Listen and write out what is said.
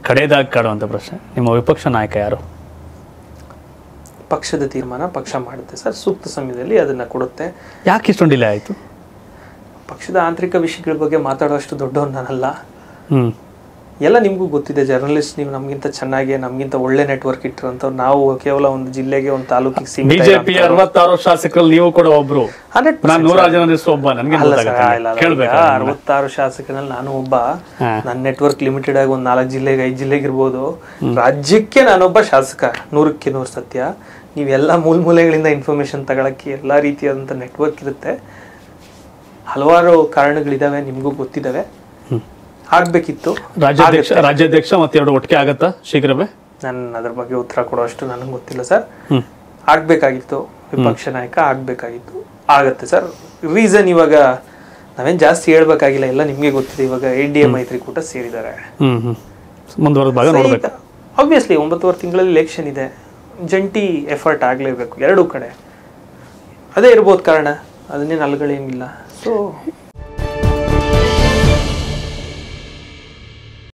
ಕಡೆಯದಾಗಿ ಕಾಡುವಂಥ ಪ್ರಶ್ನೆ, ನಿಮ್ಮ ವಿಪಕ್ಷ ನಾಯಕ ಯಾರು? ಪಕ್ಷದ ತೀರ್ಮಾನ ಪಕ್ಷ ಮಾಡುತ್ತೆ ಸರ್, ಸೂಕ್ತ ಸಮಯದಲ್ಲಿ ಅದನ್ನು ಕೊಡುತ್ತೆ. ಯಾಕೆ ಇಷ್ಟೊಂದು ಡಿಲೇ ಆಯಿತು? ಪಕ್ಷದ ಆಂತರಿಕ ವಿಷಯಗಳ ಬಗ್ಗೆ ಮಾತಾಡುವಷ್ಟು ದೊಡ್ಡವನು ನಾನಲ್ಲ. ಹ್ಞೂ, ಎಲ್ಲ ನಿಮಗೂ ಗೊತ್ತಿದೆ, ಜರ್ನಲಿಸ್ಟ್ ನೀವು ನಮಗಿಂತ ಚೆನ್ನಾಗಿ ನಮಗಿಂತ ಒಳ್ಳೆ ನೆಟ್ವರ್ಕ್ ಇಟ್ಟಿರೋಂಥವ್ರು. ನಾವು ಕೇವಲ ಒಂದು ಜಿಲ್ಲೆಗೆ ಒಂದು ತಾಲೂಕಿಗೆ ಸೀಮಿತ. ಬಿಜೆಪಿ 66 ಶಾಸಕರಲ್ಲಿ ನೀವು ಕೂಡ ಒಬ್ರು, ನಾನು 100 ಜನರಲ್ಲಿ ಒಬ್ಬ. ನನಗೆ 66 ಶಾಸಕರಲ್ಲಿ ನಾನು ಒಬ್ಬ. ನನ್ನ ನೆಟ್ವರ್ಕ್ ಲಿಮಿಟೆಡ್ ಆಗಿ ಒಂದು 4 ಜಿಲ್ಲೆಗೆ 5 ಜಿಲ್ಲೆಗೆ ಇರ್ಬೋದು. ರಾಜ್ಯಕ್ಕೆ ನಾನೊಬ್ಬ ಶಾಸಕ, 100ಕ್ಕೆ 100 ಸತ್ಯ. ನೀವೆಲ್ಲ ಮೂಲೆಗಳಿಂದ ಇನ್ಫಾರ್ಮೇಶನ್ ತಗೊಳಕ್ಕೆ ಎಲ್ಲ ರೀತಿಯಾದಂಥ ನೆಟ್ವರ್ಕ್ ಇರುತ್ತೆ. ಹಲವಾರು ಕಾರಣಗಳಿದಾವೆ, ನಿಮಗೂ ಗೊತ್ತಿದ್ದಾವೆ. ಆಗ್ಬೇಕಿತ್ತು. ರಾಜ್ಯಾಧ್ಯಕ್ಷ ಮತ್ತೆ 2 ಒಟ್ಟಿಗೆ ಆಗತ್ತಾ ಶೀಘ್ರವೇ? ನಾನು ಅದ್ರ ಬಗ್ಗೆ ಉತ್ತರ ಕೊಡೋಷ್ಟು ನನಗೆ ಗೊತ್ತಿಲ್ಲ ಸರ್. ಆಗ್ಬೇಕಾಗಿತ್ತು, ವಿಪಕ್ಷ ನಾಯಕ ಆಗ್ಬೇಕಾಗಿತ್ತು, ಆಗತ್ತೆ ಸರ್. ರೀಸನ್ ಇವಾಗ ನಾವೇನ್ ಜಾಸ್ತಿ ಹೇಳ್ಬೇಕಾಗಿಲ್ಲ, ಎಲ್ಲ ನಿಮ್ಗೆ ಗೊತ್ತಿದೆ. ಇವಾಗ NDA ಮೈತ್ರಿಕೂಟ ಸೇರಿದ್ದಾರೆ. ಆಬ್ವಿಯಸ್ಲಿ 9 ತಿಂಗಳಲ್ಲಿ ಎಲೆಕ್ಷನ್ ಇದೆ, ಜಂಟಿ ಎಫರ್ಟ್ ಆಗ್ಲೇಬೇಕು 2 ಕಡೆ. ಅದೇ ಇರ್ಬೋದು ಕಾರಣ, ಅದನ್ನೇನು ಅಲ್ಗಳೇನಿಲ್ಲ. ಸೊ